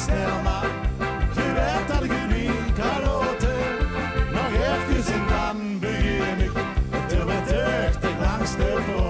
stemme. Du vet at jeg liker låter når jeg sin land begynner. Det vet jeg langs det på